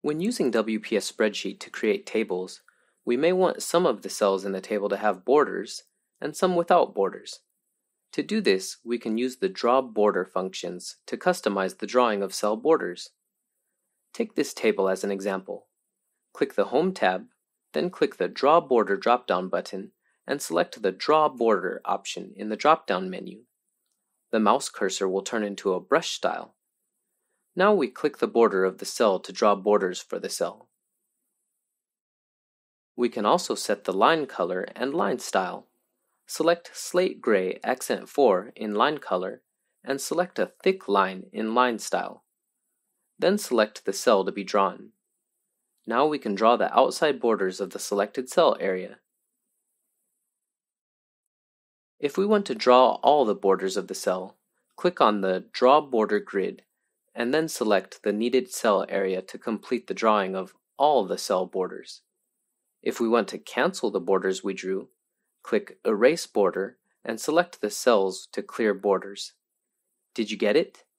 When using WPS Spreadsheet to create tables, we may want some of the cells in the table to have borders and some without borders. To do this, we can use the Draw Border functions to customize the drawing of cell borders. Take this table as an example. Click the Home tab, then click the Draw Border drop-down button and select the Draw Border option in the drop-down menu. The mouse cursor will turn into a brush style. Now we click the border of the cell to draw borders for the cell. We can also set the line color and line style. Select Slate Gray Accent 4 in line color and select a thick line in line style. Then select the cell to be drawn. Now we can draw the outside borders of the selected cell area. If we want to draw all the borders of the cell, click on the Draw Border grid and then select the needed cell area to complete the drawing of all the cell borders. If we want to cancel the borders we drew, click Erase Border and select the cells to clear borders. Did you get it?